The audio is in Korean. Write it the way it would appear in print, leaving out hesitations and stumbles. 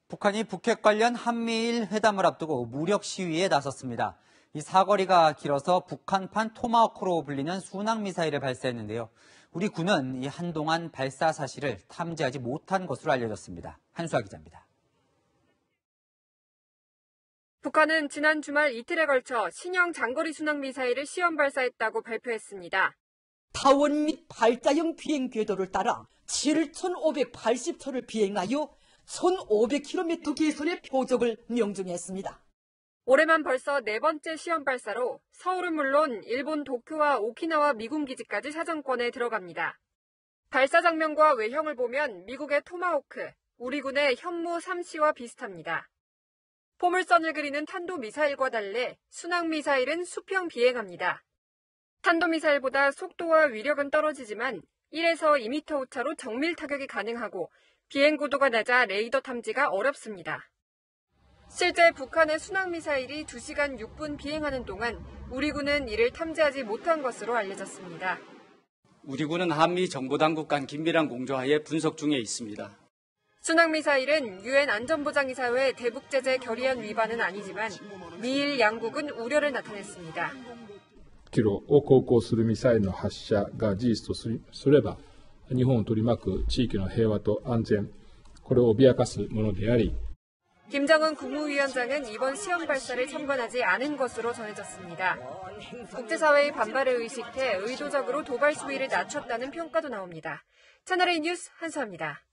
북한이 북핵 관련 한미일 회담을 앞두고 무력 시위에 나섰습니다. 이 사거리가 길어서 북한판 토마호크로 불리는 순항미사일을 발사했는데요. 우리 군은 이 한동안 발사 사실을 탐지하지 못한 것으로 알려졌습니다. 한수아 기자입니다. 북한은 지난 주말 이틀에 걸쳐 신형 장거리 순항미사일을 시험 발사했다고 발표했습니다. 타원 및 발자형 비행 궤도를 따라 7,580초를 비행하여 1,500km 계선의 표적을 명중했습니다. 올해만 벌써 네 번째 시험 발사로 서울은 물론 일본 도쿄와 오키나와 미군 기지까지 사정권에 들어갑니다. 발사 장면과 외형을 보면 미국의 토마호크, 우리 군의 현무 3C와 비슷합니다. 포물선을 그리는 탄도미사일과 달리 순항미사일은 수평 비행합니다. 탄도미사일보다 속도와 위력은 떨어지지만 1에서 2m 오차로 정밀 타격이 가능하고 비행 고도가 낮아 레이더 탐지가 어렵습니다. 실제 북한의 순항미사일이 2시간 6분 비행하는 동안 우리 군은 이를 탐지하지 못한 것으로 알려졌습니다. 우리 군은 한미 정보당국 간 긴밀한 공조하에 분석 중에 있습니다. 순항미사일은 유엔 안전보장이사회 대북제재 결의안 위반은 아니지만 미일 양국은 우려를 나타냈습니다. キロを航行するミサイルの発射が事実とすれば、日本を取り巻く地域の平和と安全、これを脅かすものであり、 김정은 국무위원장은 이번 시험 발사를 참관하지 않은 것으로 전해졌습니다. 국제사회의 반발을 의식해 의도적으로 도발 수위를 낮췄다는 평가도 나옵니다. 채널A 뉴스 한수아입니다.